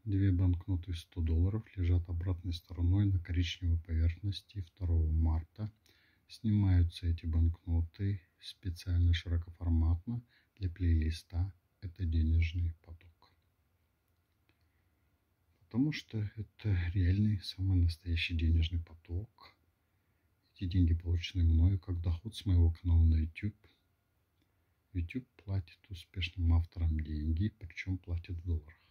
Две банкноты $100 лежат обратной стороной на коричневой поверхности 2 марта. Снимаются эти банкноты специально широкоформатно для плейлиста «Это денежный поток». Потому что это реальный, самый настоящий денежный поток. Эти деньги получены мною как доход с моего канала на YouTube. YouTube платит успешным авторам деньги, причем платит в долларах.